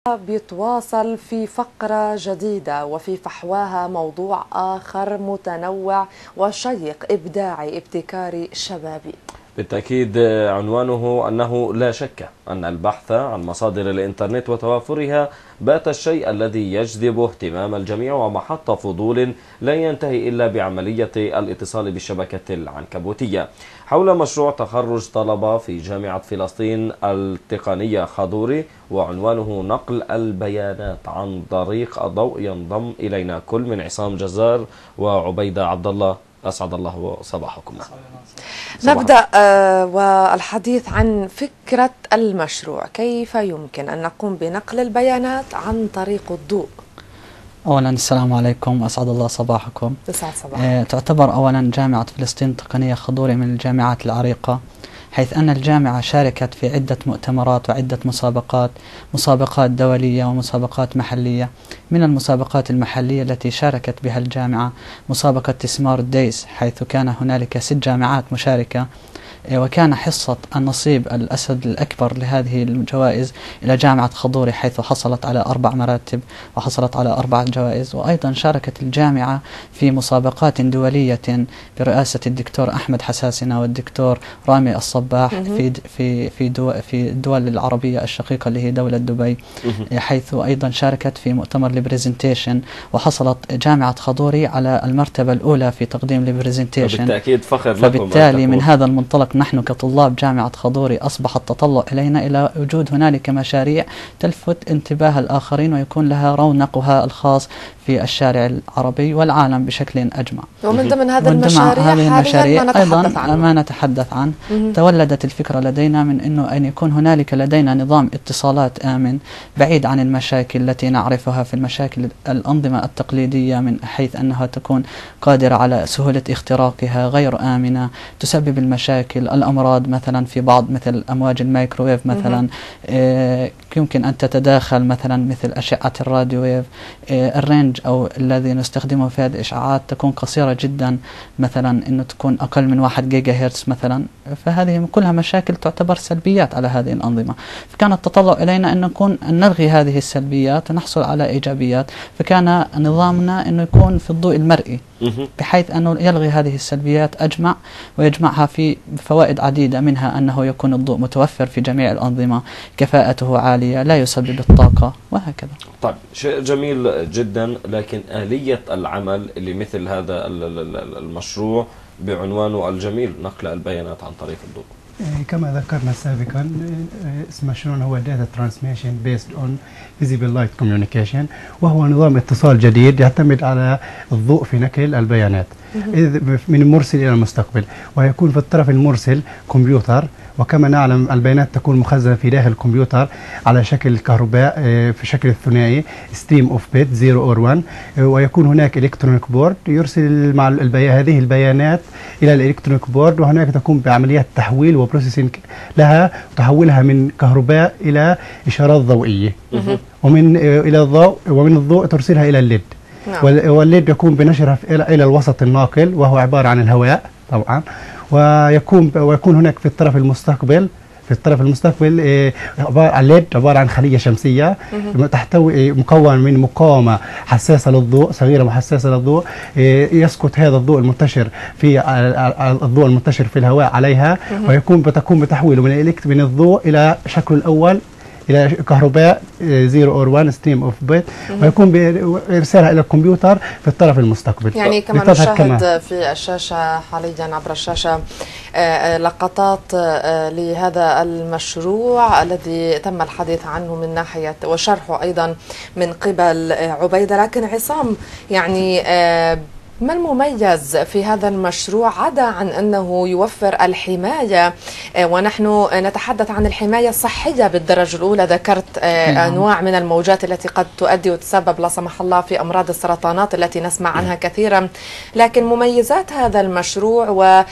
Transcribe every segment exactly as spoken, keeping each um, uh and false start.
بيتواصل في فقرة جديدة وفي فحواها موضوع آخر متنوع وشيق إبداعي ابتكاري شبابي. بالتأكيد عنوانه أنه لا شك أن البحث عن مصادر الإنترنت وتوافرها بات الشيء الذي يجذب اهتمام الجميع ومحط فضول لا ينتهي إلا بعملية الاتصال بالشبكة العنكبوتية. حول مشروع تخرج طلبة في جامعة فلسطين التقنية خضوري وعنوانه نقل البيانات عن طريق الضوء، ينضم إلينا كل من عصام جزار وعبيدة عبد الله. أسعد الله صباحكم. نبدأ آه والحديث عن فكرة المشروع. كيف يمكن أن نقوم بنقل البيانات عن طريق الضوء؟ أولا السلام عليكم، أسعد الله صباحكم. يسعد صباحك. آه تعتبر أولا جامعة فلسطين التقنية خضوري من الجامعات العريقة، حيث أن الجامعة شاركت في عدة مؤتمرات وعدة مسابقات، مسابقات دولية ومسابقات محلية. من المسابقات المحلية التي شاركت بها الجامعة مسابقة سمارت دايز، حيث كان هنالك ست جامعات مشاركة، وكان حصة النصيب الأسد الأكبر لهذه الجوائز إلى جامعة خضوري، حيث حصلت على أربع مراتب وحصلت على أربع جوائز. وأيضا شاركت الجامعة في مسابقات دولية برئاسة الدكتور أحمد حساسنة والدكتور رامي الصباح في في في دول في الدول العربية الشقيقة اللي هي دولة دبي، حيث أيضا شاركت في مؤتمر البرزنتيشن وحصلت جامعة خضوري على المرتبة الأولى في تقديم البرزنتيشن. بالتأكيد فخر لكم. فبالتالي من هذا المنطلق نحن كطلاب جامعة خضوري أصبح التطلع إلينا إلى وجود هنالك مشاريع تلفت انتباه الآخرين ويكون لها رونقها الخاص في الشارع العربي والعالم بشكل أجمع. ومن ضمن هذا ومن المشاريع, هذه المشاريع ما أيضا عنه. ما نتحدث عنه تولدت الفكرة لدينا من أنه أن يكون هنالك لدينا نظام اتصالات آمن بعيد عن المشاكل التي نعرفها في المشاكل الأنظمة التقليدية، من حيث أنها تكون قادرة على سهولة اختراقها، غير آمنة، تسبب المشاكل، الأمراض مثلا في بعض مثل أمواج الميكروويف مثلا، آه يمكن أن تتداخل مثلا مثل أشعة الراديو ويف، آه الرينج أو الذي نستخدمه في هذه الإشعاعات تكون قصيرة جدا، مثلا أنه تكون أقل من واحد جيجا هرتز مثلا. فهذه كلها مشاكل تعتبر سلبيات على هذه الأنظمة، فكان التطلع إلينا أن نكون أن نلغي هذه السلبيات ونحصل على إيجابيات. فكان نظامنا أنه يكون في الضوء المرئي، بحيث أنه يلغي هذه السلبيات أجمع ويجمعها في فوائد عديدة، منها أنه يكون الضوء متوفر في جميع الأنظمة، كفاءته عالية، لا يسبب الطاقة، وهكذا. طيب، شيء جميل جدا، لكن آلية العمل لمثل هذا المشروع بعنوانه الجميل نقل البيانات عن طريق الضوء. كما ذكرنا سابقا، اسم المشروع هو Data Transmission Based on Visible Light Communication، وهو نظام اتصال جديد يعتمد على الضوء في نقل البيانات من المرسل إلى المستقبل، ويكون في الطرف المرسل كمبيوتر، وكما نعلم البيانات تكون مخزنة في داخل الكمبيوتر على شكل كهرباء في شكل الثنائي stream of bit zero or one، ويكون هناك الكترونيك بورد يرسل مع البي... هذه البيانات إلى الالكترونيك بورد، وهناك تقوم بعمليات تحويل وبروسيسنج لها وتحولها من كهرباء إلى إشارات ضوئية، ومن إلى الضوء ومن الضوء ترسلها إلى الليد. نعم. والليد يكون بنشرها إلى إلى الوسط الناقل وهو عبارة عن الهواء طبعا، ويكون ويكون هناك في الطرف المستقبل في الطرف المستقبل الليد عبارة عن خلية شمسية تحتوي مكون من مقاومة حساسة للضوء، صغيرة وحساسة للضوء، يسقط هذا الضوء المنتشر في الضوء المنتشر في الهواء عليها، ويكون بتقوم بتحويله من من الضوء إلى شكله الأول إلى كهرباء زيرو أور وان ستريم أوف بيت، ويكون بإرسالها إلى الكمبيوتر في الطرف المستقبل. يعني كما نشاهد في الشاشة حاليا عبر الشاشة لقطات لهذا المشروع الذي تم الحديث عنه من ناحية وشرحه أيضا من قبل عبيدة. لكن عصام، يعني ما المميز في هذا المشروع عدا عن أنه يوفر الحماية، ونحن نتحدث عن الحماية الصحية بالدرجة الأولى؟ ذكرت أنواع من الموجات التي قد تؤدي وتسبب لا سمح الله في أمراض السرطانات التي نسمع عنها كثيرا، لكن مميزات هذا المشروع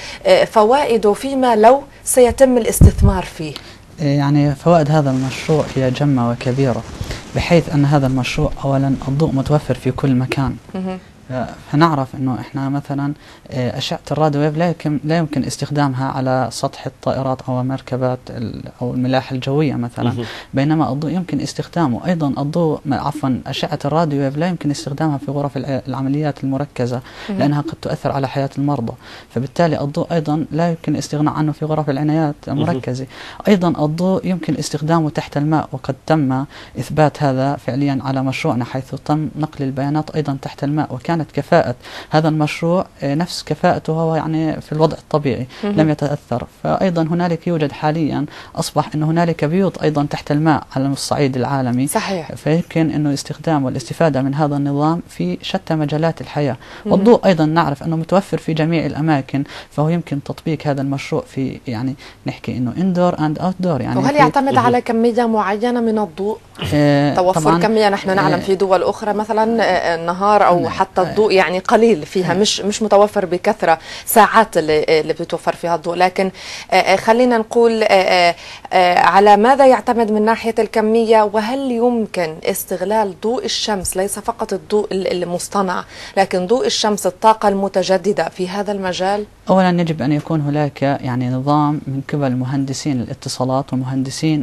وفوائده فيما لو سيتم الاستثمار فيه. يعني فوائد هذا المشروع هي جمة وكبيرة، بحيث أن هذا المشروع أولا الضوء متوفر في كل مكان، فنعرف انه احنا مثلا اشعه الراديو ويف لا يمكن لا يمكن استخدامها على سطح الطائرات او مركبات او الملاحه الجويه مثلا، بينما الضوء يمكن استخدامه ايضا الضوء عفوا اشعه الراديو ويف لا يمكن استخدامها في غرف العمليات المركزه لانها قد تؤثر على حياه المرضى، فبالتالي الضوء ايضا لا يمكن الاستغناء عنه في غرف العنايات المركزه. ايضا الضوء يمكن استخدامه تحت الماء، وقد تم اثبات هذا فعليا على مشروعنا حيث تم نقل البيانات ايضا تحت الماء، وكانت كفاءه هذا المشروع نفس كفاءته هو يعني في الوضع الطبيعي لم يتاثر. فايضا هنالك يوجد حاليا اصبح انه هنالك بيوت ايضا تحت الماء على الصعيد العالمي، صحيح. فيمكن انه استخدام والاستفاده من هذا النظام في شتى مجالات الحياه. والضوء ايضا نعرف انه متوفر في جميع الاماكن، فهو يمكن تطبيق هذا المشروع في يعني نحكي انه اندور اند اوت دور. يعني وهل يعتمد على كميه معينه من الضوء؟ آه توفر كميه، نحن نعلم آه في دول اخرى مثلا آه النهار او آه حتى الضوء يعني قليل فيها، آه مش مش متوفر بكثره ساعات اللي, اللي بتوفر فيها الضوء، لكن آه خلينا نقول آه آه على ماذا يعتمد من ناحيه الكميه، وهل يمكن استغلال ضوء الشمس ليس فقط الضوء المصطنع لكن ضوء الشمس الطاقه المتجدده في هذا المجال؟ اولا يجب ان يكون هناك يعني نظام من قبل مهندسين الاتصالات ومهندسين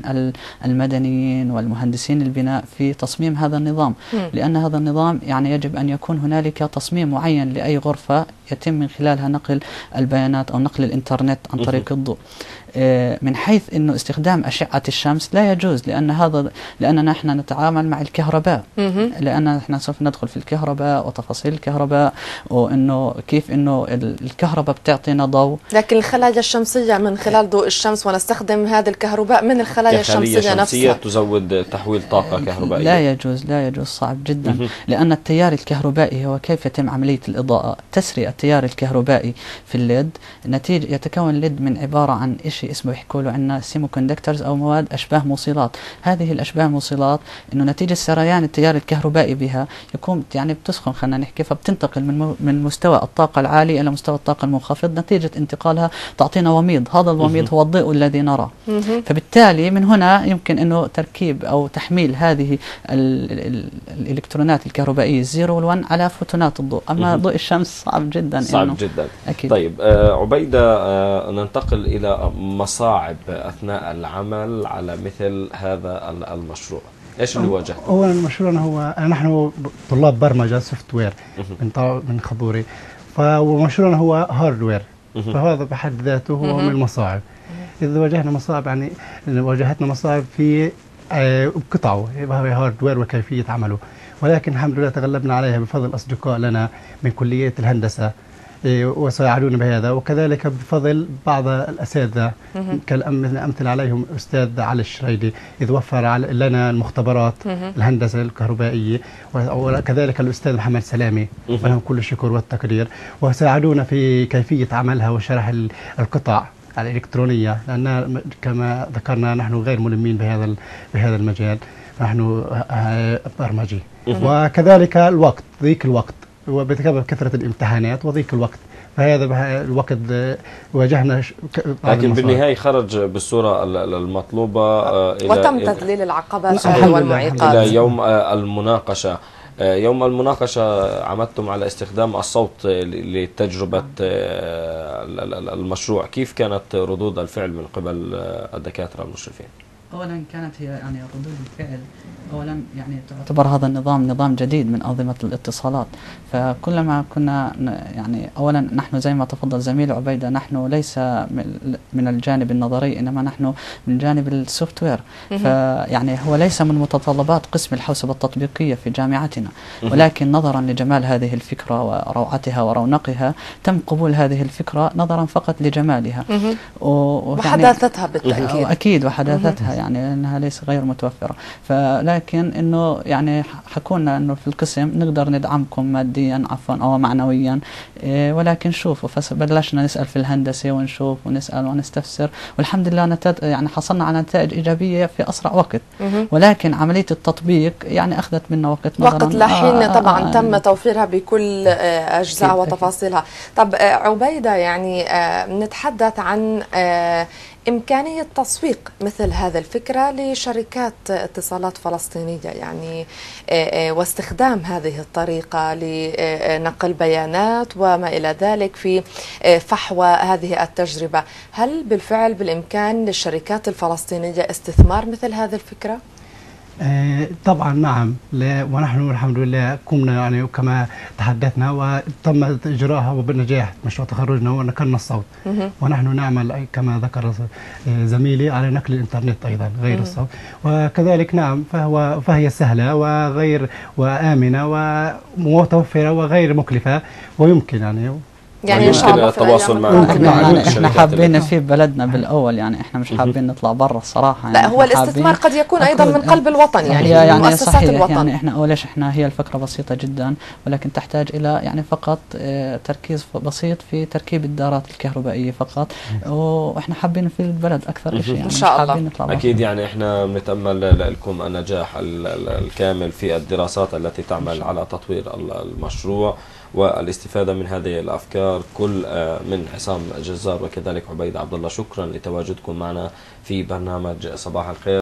المدنيين والمهندسين البناء في تصميم هذا النظام، م. لأن هذا النظام يعني يجب أن يكون هنالك تصميم معين لأي غرفة يتم من خلالها نقل البيانات أو نقل الإنترنت عن طريق الضوء. من حيث انه استخدام اشعه الشمس لا يجوز، لان هذا لاننا احنا نتعامل مع الكهرباء، لان احنا سوف ندخل في الكهرباء وتفاصيل الكهرباء وانه كيف انه الكهرباء بتعطينا ضوء، لكن الخلايا الشمسيه من خلال ضوء الشمس ونستخدم هذه الكهرباء من الخلايا الشمسيه, الشمسية نفسها تزود تحويل طاقه كهربائيه. لا يجوز لا يجوز صعب جدا، لان التيار الكهربائي هو كيف يتم عمليه الاضاءه. تسري التيار الكهربائي في الليد نتيجه يتكون الليد من عباره عن شيء اسمه يحكوا له عندنا سيمو كوندكتورز او مواد اشباه موصلات. هذه الاشباه الموصلات انه نتيجه سريان التيار الكهربائي بها يكون يعني بتسخن، خلينا نحكي، فبتنتقل من من مستوى الطاقه العالي الى مستوى الطاقه المنخفض، نتيجه انتقالها تعطينا وميض، هذا الوميض هو الضوء الذي نرى. فبالتالي من هنا يمكن انه تركيب او تحميل هذه ال ال الالكترونات الكهربائيه الزيرو والون على فوتونات الضوء، اما ضوء الشمس صعب جدا صعب جدا. أكيد. طيب آه عبيده، آه ننتقل الى مصاعب أثناء العمل على مثل هذا المشروع. إيش اللي واجهته؟ أولا مشروعنا هو نحن طلاب برمجة سوفت وير من من خبوري، فمشروعنا هو هاردوير، فهذا بحد ذاته هو من المصاعب. إذا واجهنا مصاعب يعني واجهتنا مصاعب في قطعه وهو هاردوير وكيفية عمله، ولكن الحمد لله تغلبنا عليها بفضل أصدقاء لنا من كلية الهندسة وساعدونا بهذا، وكذلك بفضل بعض الأساتذة كالأمثل عليهم أستاذ علي الشريدي إذ وفر لنا المختبرات الهندسة الكهربائية، وكذلك الأستاذ محمد سلامي ولهم كل الشكر والتقدير، وساعدونا في كيفية عملها وشرح القطع الإلكترونية، لأن كما ذكرنا نحن غير ملمين بهذا بهذا المجال، نحن برمجي. وكذلك الوقت ضيق الوقت وبسبب كثرة الامتحانات وضيق الوقت، فهذا الوقت واجهنا لكن بالنهاية خرج بالصورة المطلوبة إلى وتم تذليل العقبات والمعيقات. إلى يوم المناقشة. يوم المناقشة عمدتم على استخدام الصوت لتجربة المشروع، كيف كانت ردود الفعل من قبل الدكاترة المشرفين؟ اولا كانت هي يعني ردود الفعل، اولا يعني تعتبر هذا النظام نظام جديد من انظمه الاتصالات، فكلما كنا يعني اولا نحن زي ما تفضل زميل عبيده نحن ليس من الجانب النظري انما نحن من جانب السوفت وير، فيعني هو ليس من متطلبات قسم الحوسبه التطبيقيه في جامعتنا، ولكن نظرا لجمال هذه الفكره وروعتها ورونقها تم قبول هذه الفكره نظرا فقط لجمالها وحداثتها بالتاكيد. اكيد وحداثتها يعني انها ليس غير متوفره، فلكن انه يعني حكونا انه في القسم نقدر ندعمكم ماديا عفوا او معنويا، إيه ولكن شوفوا فبلشنا نسال في الهندسه ونشوف ونسال ونستفسر، والحمد لله نتج يعني حصلنا على نتائج ايجابيه في اسرع وقت، ولكن عمليه التطبيق يعني اخذت منا وقت وقت لحين آه طبعا آه تم توفيرها بكل آه اجزاء وتفاصيلها. طب آه عبيده، يعني آه نتحدث عن آه إمكانية تسويق مثل هذا الفكرة لشركات اتصالات فلسطينية يعني واستخدام هذه الطريقة لنقل بيانات وما إلى ذلك في فحوى هذه التجربة؟ هل بالفعل بالإمكان للشركات الفلسطينية استثمار مثل هذه الفكرة؟ آه طبعا نعم، ونحن الحمد لله قمنا يعني كما تحدثنا وتم اجراءها وبالنجاح مشروع تخرجنا ونقلنا الصوت. ونحن نعمل كما ذكر زميلي على نقل الانترنت ايضا غير الصوت، وكذلك نعم فهو فهي سهله وغير وامنه ومتوفره وغير مكلفه ويمكن يعني يعني ان شاء الله التواصل مع يعني احنا حابين في بلدنا بالاول، يعني احنا مش حابين نطلع برا الصراحه. يعني لا هو الاستثمار قد يكون ايضا من قلب الوطن، يعني يعني مؤسسات صحيح الوطن. يعني احنا اولش احنا هي الفكره بسيطه جدا، ولكن تحتاج الى يعني فقط اه تركيز بسيط في تركيب الدارات الكهربائيه فقط، واحنا حابين في البلد اكثر شيء يعني ان شاء الله. نطلع اكيد يعني احنا بنتامل لكم النجاح الكامل في الدراسات التي تعمل على تطوير المشروع والاستفادة من هذه الأفكار كل من عصام جزار وكذلك عبيد عبد الله. شكرا لتواجدكم معنا في برنامج صباح الخير.